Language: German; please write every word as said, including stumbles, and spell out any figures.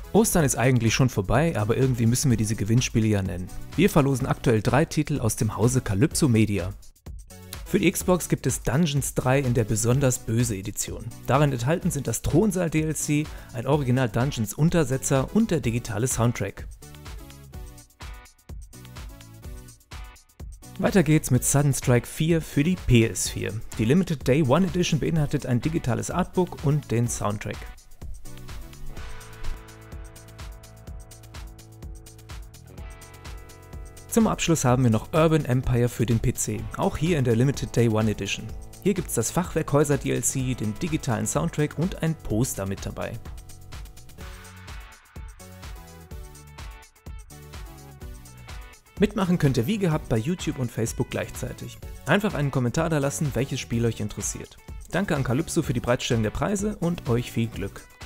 Ostern ist eigentlich schon vorbei, aber irgendwie müssen wir diese Gewinnspiele ja nennen. Wir verlosen aktuell drei Titel aus dem Hause Kalypso Media. Für die Xbox gibt es Dungeons drei in der besonders böse Edition. Darin enthalten sind das Thronsaal-D L C, ein Original Dungeons Untersetzer und der digitale Soundtrack. Weiter geht's mit Sudden Strike vier für die P S vier. Die Limited Day One Edition beinhaltet ein digitales Artbook und den Soundtrack. Zum Abschluss haben wir noch Urban Empire für den P C, auch hier in der Limited Day One Edition. Hier gibt's das Fachwerkhäuser-D L C, den digitalen Soundtrack und ein Poster mit dabei. Mitmachen könnt ihr wie gehabt bei YouTube und Facebook gleichzeitig. Einfach einen Kommentar da lassen, welches Spiel euch interessiert. Danke an Kalypso für die Bereitstellung der Preise und euch viel Glück!